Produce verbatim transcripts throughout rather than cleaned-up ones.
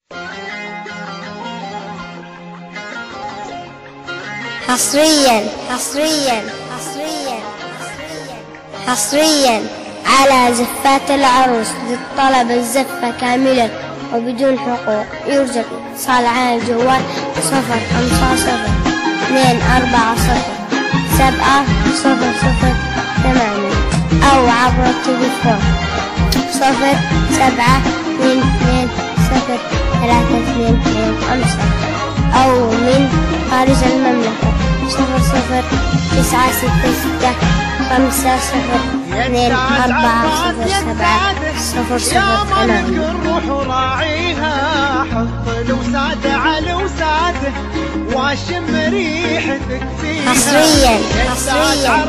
حصريا حصريا حصريا حصريا على زفات العروس للطلب الزفة كاملا وبدون حقوق. يرجى اتصال على الجوال صفر خمسة صفر اثنين أربعة صفر سبعة صفر صفر ثمانية أو عبر التليفون صفر سبعة اثنين اثنين صفر ثلاثة اثنين اثنين خمسة أو من خارج المملكة صفر صفر تسعة ستة ستة خمسة صفر اثنين أربعة صفر سبعة صفر صفر ثمانية. الروح راعيها حط الوسادة على وساده واشم ريحتك فيها. حصريا حصريا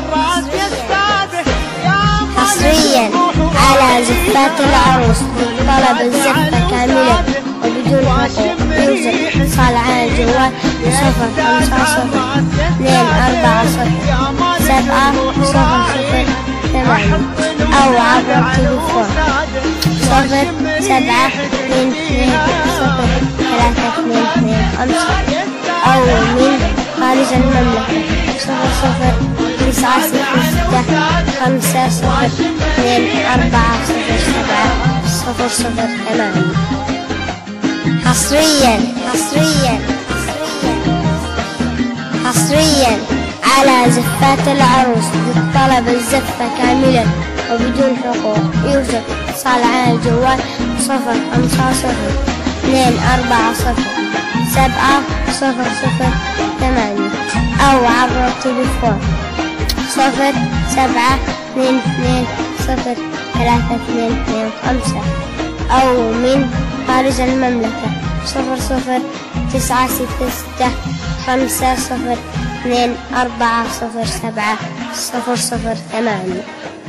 حصريا على زفات العروس طلب الزفة كاملة وبدون حقوق. يرجى اتصال على الجوال صفر خمسة صفر اثنين أربعة صفر سبعة صفر صفر ثمانية أو عبر التليفون صفر سبعة اثنين اثنين صفر ثلاثة اثنين اثنين خمسة أو من خارج المملكة صفر صفر تسعة ستة ستة خمسة صفر اثنين أربعة صفر سبعة صفر صفر ثمانية. حصريا حصريا حصريا على زفات العروس للطلب الزفة كاملا وبدون حقوق. يرجى اتصال على الجوال صفر خمسة صفر اثنين أربعة صفر سبعة صفر صفر ثمانية أو عبر التليفون صفر سبعة اثنين اثنين صفر ثلاثة اثنين اثنين خمسة أو من خارج المملكة صفر صفر تسعة ستة ستة خمسة صفر اثنين أربعة صفر سبعة صفر صفر ثمانية.